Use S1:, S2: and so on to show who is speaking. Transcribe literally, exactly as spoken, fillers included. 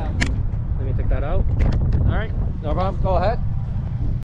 S1: Let me take that out. All right, no problem. Go ahead.